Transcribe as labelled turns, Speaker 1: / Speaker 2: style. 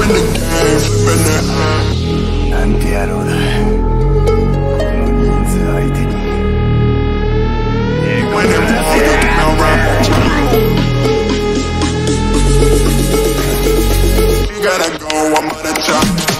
Speaker 1: in the game, flipping it.
Speaker 2: なんて野郎だ。この人数相手に。
Speaker 1: When them looking around, you gotta go, I'm gonna chop.